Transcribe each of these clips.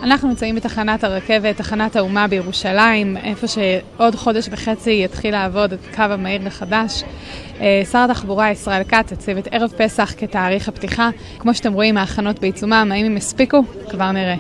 אנחנו נמצאים בתחנת הרכבת, תחנת האומה בירושלים, איפה שעוד חודש וחצי יתחיל לעבוד את קו המהיר החדש. שר התחבורה ישראל כץ הציב את ערב פסח כתאריך הפתיחה. כמו שאתם רואים, ההכנות בעיצומם, האם הם הספיקו? כבר נראה.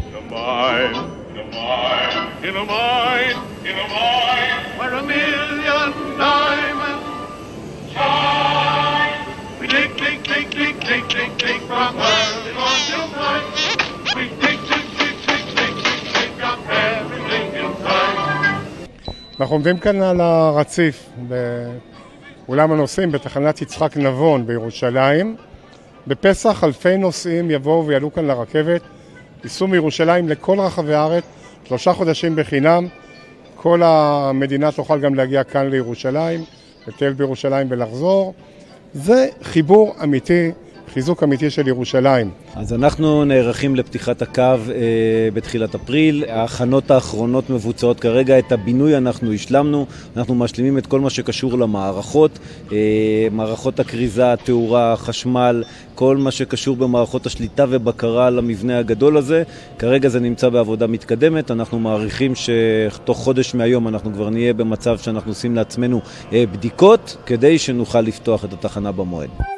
אנחנו עומדים כאן על הרציף באולם הנוסעים בתחנת יצחק נבון בירושלים. בפסח אלפי נוסעים יבואו ויעלו כאן לרכבת, ייסעו מירושלים לכל רחבי הארץ, 3 חודשים בחינם. כל המדינה תוכל גם להגיע כאן לירושלים, לטייל בירושלים ולחזור. זה חיבור אמיתי, חיזוק אמיתי של ירושלים. אז אנחנו נערכים לפתיחת הקו בתחילת אפריל. ההכנות האחרונות מבוצעות כרגע, את הבינוי אנחנו השלמנו, אנחנו משלימים את כל מה שקשור למערכות, מערכות הכריזה, תאורה, חשמל, כל מה שקשור במערכות השליטה ובקרה למבנה הגדול הזה. כרגע זה נמצא בעבודה מתקדמת, אנחנו מעריכים שתוך חודש מהיום אנחנו כבר נהיה במצב שאנחנו עושים לעצמנו בדיקות, כדי שנוכל לפתוח את התחנה במועד.